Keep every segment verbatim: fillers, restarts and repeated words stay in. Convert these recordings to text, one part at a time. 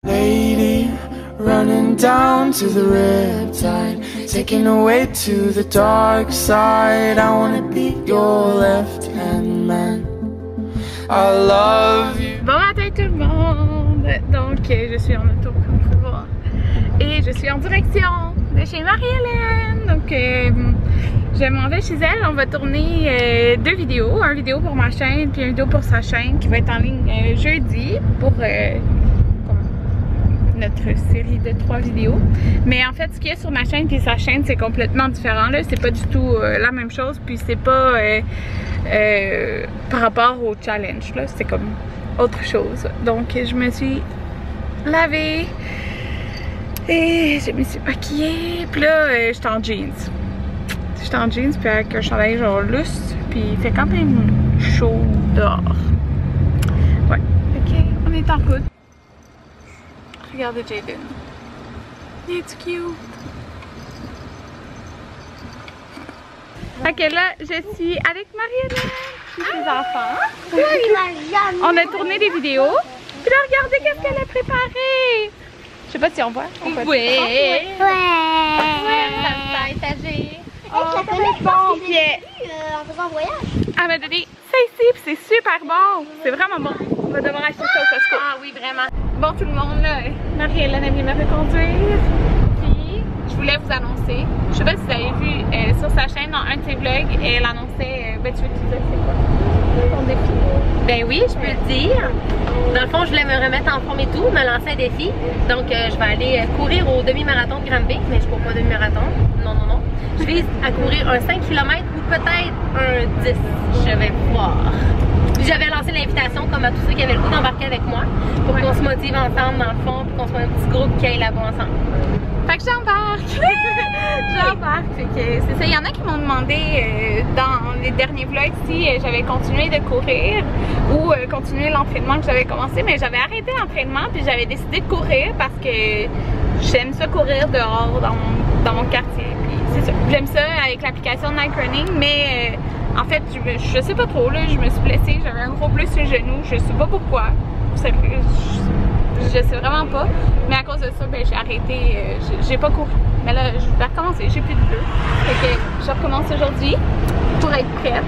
Lady, running down to the riptide, taken away to the dark side. I wanna be your left hand man. I love you. Bon matin tout le monde! Donc je suis en auto comme vous pouvez voir. Et je suis en direction de chez Marie-Hélène. Donc euh, je m'en vais chez elle. On va tourner euh, deux vidéos. Une vidéo pour ma chaîne puis une vidéo pour sa chaîne qui va être en ligne euh, jeudi pour euh, notre série de trois vidéos. Mais en fait ce qu'il y a sur ma chaîne puis sa chaîne c'est complètement différent. C'est pas du tout euh, la même chose. Puis c'est pas euh, euh, par rapport au challenge. C'est comme autre chose. Donc je me suis lavée. Et je me suis maquillée, puis là, euh, j'étais en jeans. J'étais en jeans, puis avec un chandail genre lousse, puis il fait quand même chaud dehors. Ouais, ok, on est en route. Regardez Jaden. Il est cute. Ok, là, je suis avec Marie-Hélène, puis ses enfants. On a tourné des vidéos, puis là, regardez qu'est-ce qu'elle a préparé. Je sais pas si on voit. On voit ouais. Ouais. Ouais. Ça va étagé. Oh, ça fait bon. Puis euh, en faisant voyage. elle m'a donné ça ici, puis c'est super bon. C'est vraiment bon. On va devoir acheter ça au Costco. Ah oui, vraiment. Bon, tout le monde, là, Marie-Hélène a vient me reconduire. Puis, je voulais vous annoncer. Je sais pas si vous avez vu euh, sur sa chaîne, dans un de ses vlogs, elle annonçait. Euh, ben, tu veux te dire c'est quoi? Ton défi? Ben oui, je peux le dire. Dans le fond, je voulais me remettre en forme et tout, me lancer un défi. Donc, euh, je vais aller euh, courir au demi-marathon de Granby, mais je cours pas demi-marathon. Non, non, non. Je vise à courir un cinq kilomètres ou peut-être un dix. Je vais voir. J'avais lancé l'invitation comme à tous ceux qui avaient le goût d'embarquer avec moi pour qu'on se motive ensemble dans le fond, puis qu'on soit un petit groupe qui aille là-bas ensemble. Fait que j'embarque! J'embarque! Fait que c'est ça. Il y en a qui m'ont demandé euh, dans les derniers vlogs si euh, j'avais continué de courir ou euh, continuer l'entraînement que j'avais commencé, mais j'avais arrêté l'entraînement puis j'avais décidé de courir parce que j'aime ça courir dehors dans mon, dans mon quartier. Puis c'est ça. J'aime ça avec l'application Night Running, mais euh, en fait, je, je sais pas trop, là, je me suis blessée, j'avais un gros bleu sur le genou, je sais pas pourquoi. Ça, je, je sais vraiment pas, mais à cause de ça, ben, j'ai arrêté, euh, j'ai pas couru. Mais là, je vais recommencer, j'ai plus de bleu. Fait que je recommence aujourd'hui pour être prête.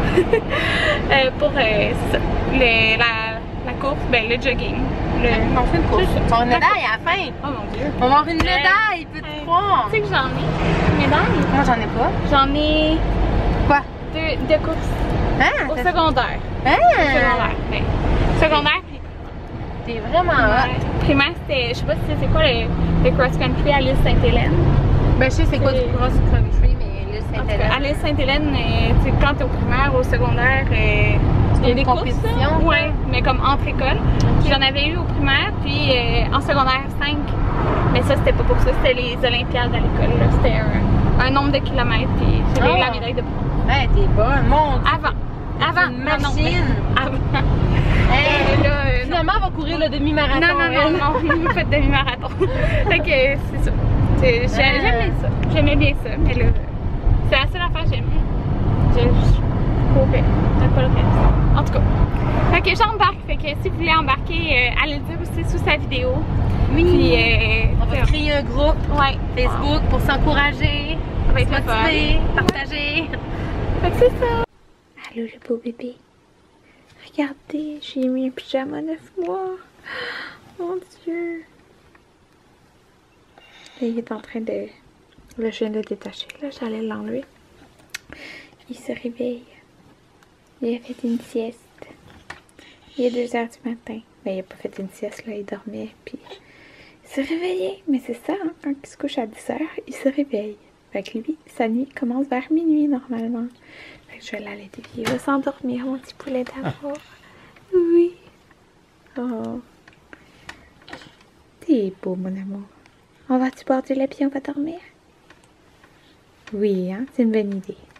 euh, pour euh, ça, le, la, la course, ben le jogging. Le, On fait une course. On va avoir une médaille à la fin. Oh mon dieu. On va avoir une médaille, peux-tu croire? Tu sais que j'en ai une médaille? Moi, j'en ai pas. J'en ai Quoi? deux, deux courses. Hein? Au secondaire. Hein? Au secondaire. Ben, secondaire, puis T'es vraiment ouais. Primaire, c'était, je sais pas si c'est quoi le, le cross-country à l'île Sainte-Hélène. Ben, je sais c'est quoi du cross-country, mais l'île Sainte-Hélène. À l'île Sainte-Hélène, euh, quand t'es au primaire, au secondaire, euh, il y a des compétitions. Ouais, mais comme entre écoles. Okay. J'en avais eu au primaire, puis euh, en secondaire cinq. Mais ça, c'était pas pour ça, c'était les Olympiades à l'école. C'était un, un nombre de kilomètres, puis j'avais eu oh. la médaille de bronze. Ouais, t'es bonne, mon Dieu. Avant. Avant. Une machine. Non, avant. Hey, euh, là, euh, finalement, on va courir le demi-marathon. Non, non, non, non, non, faites demi-marathon. Fait que c'est ça. J'aimais ça. J'aimais bien ça, mais là, c'est la seule affaire que j'aimais. Je, je courais. J'ai pas le reste. En tout cas. Fait que j'embarque. Fait que si vous voulez embarquer, euh, allez le dire aussi sous sa vidéo. Oui. Puis, euh, on va créer un groupe ouais. Facebook pour s'encourager, ça va être motiver, partager. Fait que c'est ça. Allô le beau bébé. Regardez, j'ai mis un pyjama neuf mois. Mon Dieu. Là, il est en train de... Là, je viens de le détacher. Là, j'allais l'enlever. Il se réveille. Il a fait une sieste. Il est deux heures du matin. Ben, il a pas fait une sieste, là. Il dormait, puis... Il se réveillait. Mais c'est ça, hein? Un qui se couche à dix heures, il se réveille. Fait que lui, sa nuit commence vers minuit, normalement. Fait que je vais l'allaiter. Il va s'endormir, mon petit poulet d'amour. Oui. Oh. T'es beau, mon amour. On va-tu boire du lait puis on va dormir? Oui, hein? C'est une bonne idée.